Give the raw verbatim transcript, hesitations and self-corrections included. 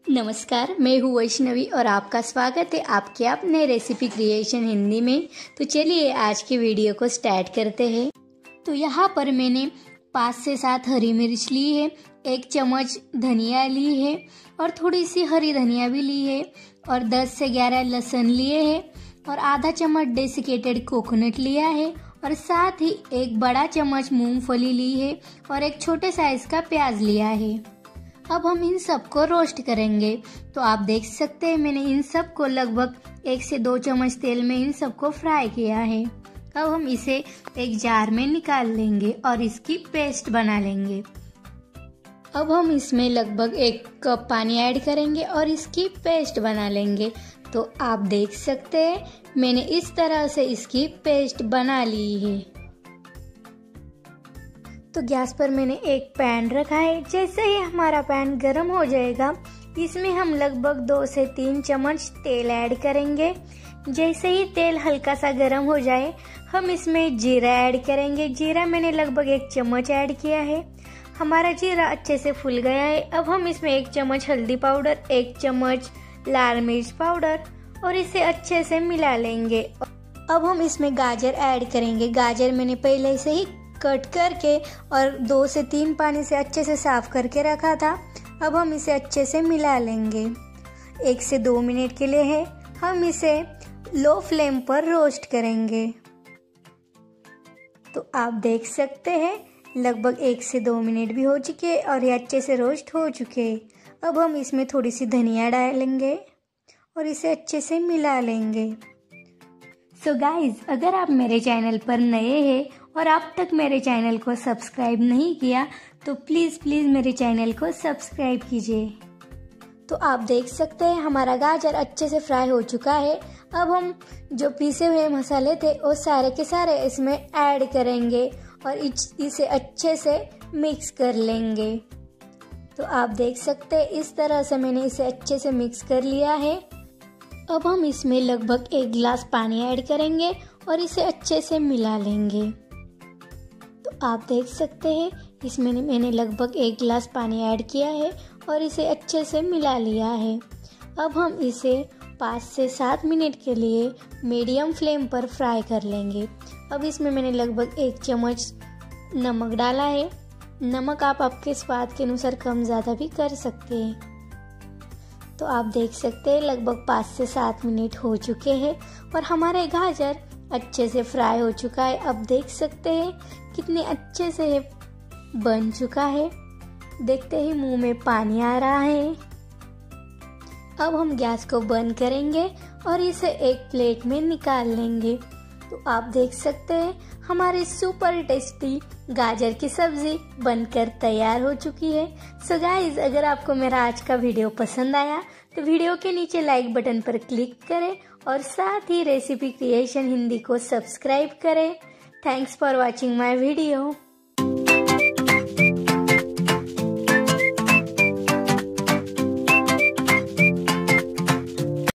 नमस्कार, मैं हूँ वैष्णवी और आपका स्वागत है आपके अपने रेसिपी क्रिएशन हिंदी में। तो चलिए आज की वीडियो को स्टार्ट करते हैं। तो यहाँ पर मैंने पाँच से सात हरी मिर्च ली है, एक चम्मच धनिया ली है और थोड़ी सी हरी धनिया भी ली है और दस से ग्यारह लहसुन लिए हैं और आधा चम्मच डेसिकेटेड कोकोनट लिया है और साथ ही एक बड़ा चम्मच मूंगफली ली है और एक छोटे साइज का प्याज लिया है। अब हम इन सब को रोस्ट करेंगे। तो आप देख सकते हैं मैंने इन सब को लगभग एक से दो चम्मच तेल में इन सब को फ्राई किया है। अब हम इसे एक जार में निकाल लेंगे और इसकी पेस्ट बना लेंगे। अब हम इसमें लगभग एक कप पानी ऐड करेंगे और इसकी पेस्ट बना लेंगे। तो आप देख सकते हैं मैंने इस तरह से इसकी पेस्ट बना ली है। तो गैस पर मैंने एक पैन रखा है। जैसे ही हमारा पैन गर्म हो जाएगा इसमें हम लगभग दो से तीन चम्मच तेल ऐड करेंगे। जैसे ही तेल हल्का सा गर्म हो जाए हम इसमें जीरा ऐड करेंगे। जीरा मैंने लगभग एक चम्मच ऐड किया है। हमारा जीरा अच्छे से फूल गया है। अब हम इसमें एक चम्मच हल्दी पाउडर, एक चम्मच लाल मिर्च पाउडर और इसे अच्छे से मिला लेंगे। अब हम इसमें गाजर ऐड करेंगे। गाजर मैंने पहले से ही कट करके और दो से तीन पानी से अच्छे से साफ करके रखा था। अब हम इसे अच्छे से मिला लेंगे। एक से दो मिनट के लिए है, हम इसे लो फ्लेम पर रोस्ट करेंगे। तो आप देख सकते हैं लगभग एक से दो मिनट भी हो चुके और ये अच्छे से रोस्ट हो चुके। अब हम इसमें थोड़ी सी धनिया डालेंगे और इसे अच्छे से मिला लेंगे। सो so गाइज, अगर आप मेरे चैनल पर नए हैं और अब तक मेरे चैनल को सब्सक्राइब नहीं किया तो प्लीज़ प्लीज़ मेरे चैनल को सब्सक्राइब कीजिए। तो आप देख सकते हैं हमारा गाजर अच्छे से फ्राई हो चुका है। अब हम जो पीसे हुए मसाले थे वो सारे के सारे इसमें ऐड करेंगे और इसे अच्छे से मिक्स कर लेंगे। तो आप देख सकते हैं इस तरह से मैंने इसे अच्छे से मिक्स कर लिया है। अब हम इसमें लगभग एक गिलास पानी ऐड करेंगे और इसे अच्छे से मिला लेंगे। तो आप देख सकते हैं इसमें मैंने लगभग एक गिलास पानी ऐड किया है और इसे अच्छे से मिला लिया है। अब हम इसे पाँच से सात मिनट के लिए मीडियम फ्लेम पर फ्राई कर लेंगे। अब इसमें मैंने लगभग एक चम्मच नमक डाला है। नमक आप आपके स्वाद के अनुसार कम ज़्यादा भी कर सकते हैं। तो आप देख सकते हैं लगभग पाँच से सात मिनट हो चुके हैं और हमारे गाजर अच्छे से फ्राई हो चुका है। अब देख सकते हैं कितने अच्छे से बन चुका है। देखते ही मुंह में पानी आ रहा है। अब हम गैस को बंद करेंगे और इसे एक प्लेट में निकाल लेंगे। तो आप देख सकते हैं हमारी सुपर टेस्टी गाजर की सब्जी बनकर तैयार हो चुकी है। सो गाइज, अगर आपको मेरा आज का वीडियो पसंद आया तो वीडियो के नीचे लाइक बटन पर क्लिक करें और साथ ही रेसिपी क्रिएशन हिंदी को सब्सक्राइब करें। Thanks for watching my video.